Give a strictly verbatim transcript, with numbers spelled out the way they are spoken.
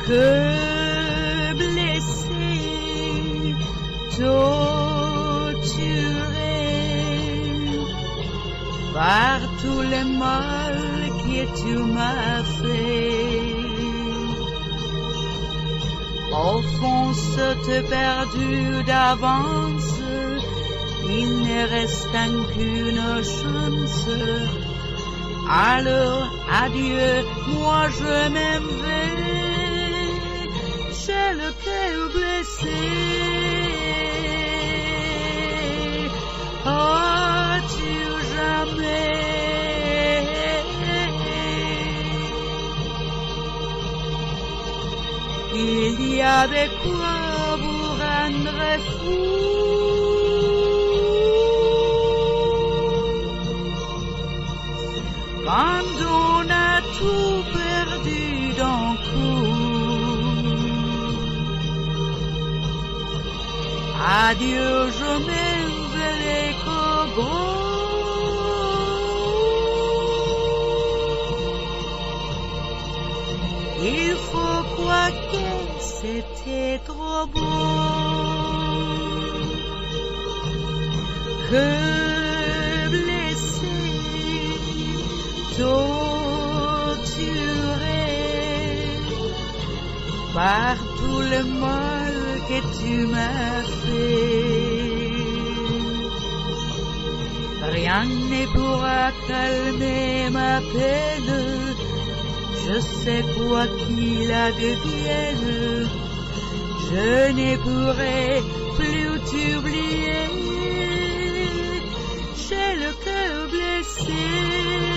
que blessé, torturé par tout le mal que tu m'as fait. Au fond, c'était perdu d'avance, il ne reste qu'une chance. Alors, adieu, moi je m'en vais, chez le cœur blessé. Oh-tu jamais il y a de quoi vous rendre fou. Quand on a tout perdu d'un coup, adieu, je m'en vais qu'au il faut croire que c'était trop beau, que blessé, torturé par tout le mal que tu m'as fait. Rien ne pourra calmer ma peine, je sais quoi qu'il advienne, je ne pourrai plus t'oublier, j'ai le cœur blessé.